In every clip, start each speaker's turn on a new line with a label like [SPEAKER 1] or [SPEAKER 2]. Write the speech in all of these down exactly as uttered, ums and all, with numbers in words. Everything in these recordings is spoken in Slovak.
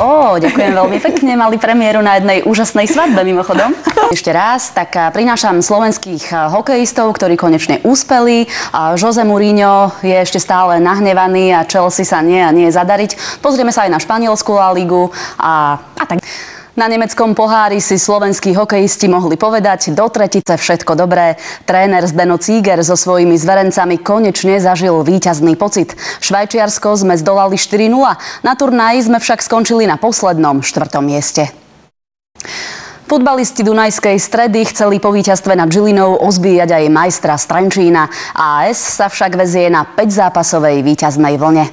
[SPEAKER 1] Ó, ďakujem veľmi pekne. Mali premiéru na jednej úžasnej svadbe mimochodom. Ešte raz, tak prinášam slovenských hokejistov, ktorí konečne úspeli. José Mourinho je ešte stále nahnevaný a Chelsea sa nie a nie zadariť. Pozrieme sa aj na španielsku La Ligu a, a tak. Na nemeckom pohári si slovenskí hokejisti mohli povedať do tretice všetko dobré. Tréner Zdeno Cíger so svojimi zverencami konečne zažil víťazný pocit. Švajčiarsko sme zdolali štyri nula. Na turnaji sme však skončili na poslednom štvrtom mieste. Futbalisti Dunajskej Stredy chceli po víťazstve nad Žilinou ozbíjať aj majstra z Trenčína. á es sa však vezie na päťzápasovej víťaznej vlne.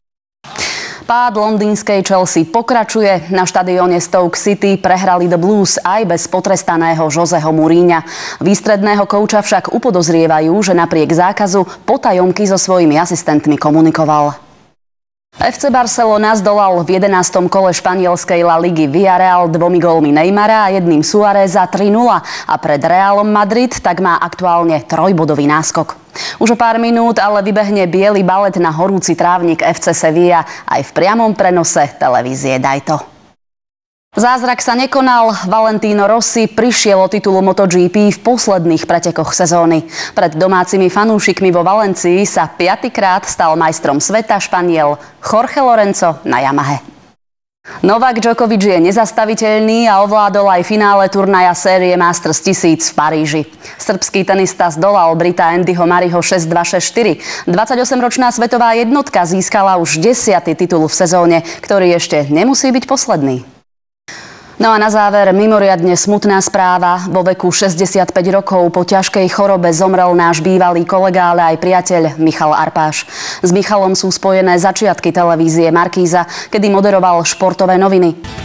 [SPEAKER 1] Pád londýnskej Chelsea pokračuje. Na štadióne Stoke City prehrali The Blues aj bez potrestaného Joseho Mourinha. Výstredného kouča však upodozrievajú, že napriek zákazu potajomky so svojimi asistentmi komunikoval. ef cé Barcelona zdolal v jedenástom kole španielskej La Ligy Villarreal dvomi gólmi Neymara a jedným Suáreza tri nula a pred Realom Madrid tak má aktuálne trojbodový náskok. Už o pár minút ale vybehne biely balet na horúci trávnik ef cé Sevilla aj v priamom prenose televízie Dajto. Zázrak sa nekonal. Valentino Rossi prišiel o titul MotoGP v posledných pretekoch sezóny. Pred domácimi fanúšikmi vo Valencii sa piatykrát stal majstrom sveta Španiel Jorge Lorenzo na Yamahe. Novák Djokovic je nezastaviteľný a ovládol aj finále turnaja série Masters tisíc v Paríži. Srbský tenista zdolal Brita Andyho Murrayho šesť dva šesť štyri. dvadsaťosemročná svetová jednotka získala už desiaty titul v sezóne, ktorý ešte nemusí byť posledný. No a na záver mimoriadne smutná správa. Vo veku šesťdesiatpäť rokov po ťažkej chorobe zomrel náš bývalý kolega, ale aj priateľ Michal Arpáš. S Michalom sú spojené začiatky televízie Markíza, kedy moderoval športové noviny.